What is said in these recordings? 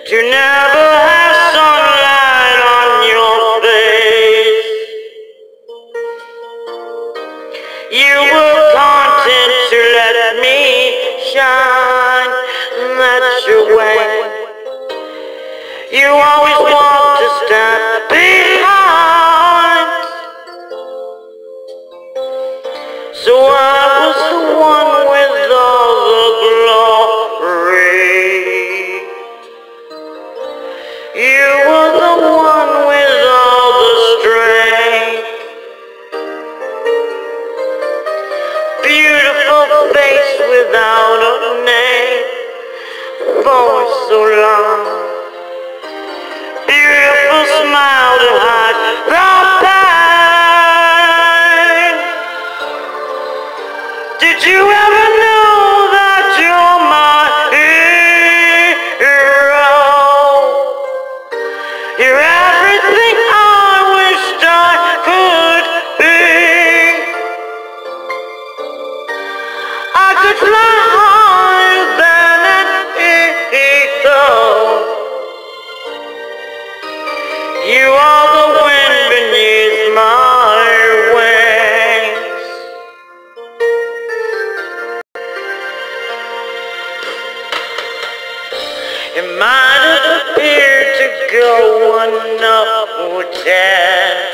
to never have sunlight on your face. You were content to let me shine, that's your way. You always want to stand behind. So I was the one with all the glory. You were the one with all the strength. Beautiful face without a name, voice so long. Beautiful smile to hide the pain. Did you ever know that you're my hero? You're everything I wished I could be. I could fly higher than an eagle. You are the wind beneath my wings. It might have appeared to go unnoticed.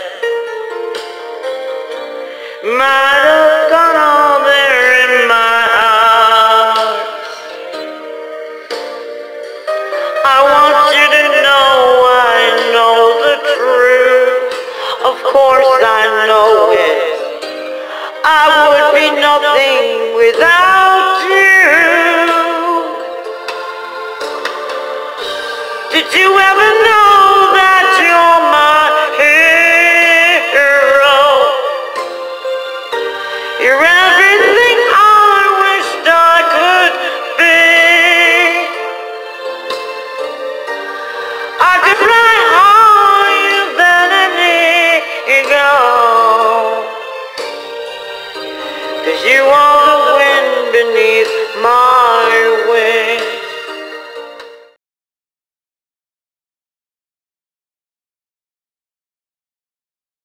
Might have gone all there in my heart. I want you to know I know the truth. Of course I know it. I would be nothing without you. Did you ever know that you're my hero? You're everything